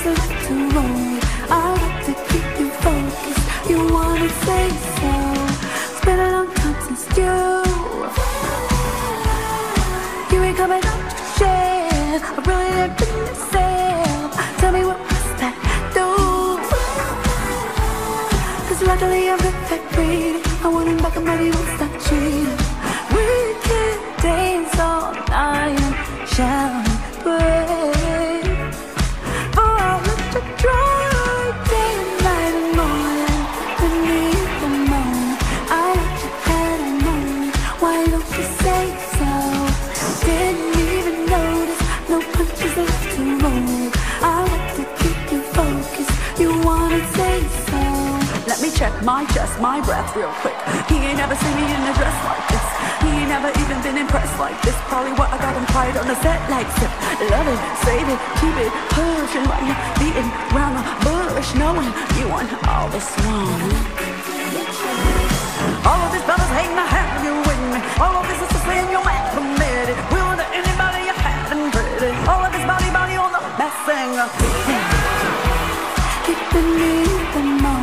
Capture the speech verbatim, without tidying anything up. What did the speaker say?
a little lonely. I got to keep you focused. You wanna say so? It's been a long time since you You ain't coming up to share. I really didn't bring myself. Tell me what was that do? Cause luckily I'm perfect greedy. I want him back, I'm ready, won't stop cheating. We can dance all night and shout and pray. For all of the joy, day and night and morning. Beneath the moon, I want you had a moment. Why don't you say so? Didn't even notice, no punches left to roll. I want to keep you focused. You wanna say so? Let me check my chest, my breath real quick. He ain't never seen me in a dress like this. He ain't never even been impressed like this. Probably what I got him quiet on the set like zip. Love it, save it, keep it pushing while you're beating round the bush, knowing you want all the swan. All of these brothers hate my have you with me. All of this is to saying you're mad committed. Will to anybody you hadn't pretty. All of this body, body on the messing. Keeping me the most.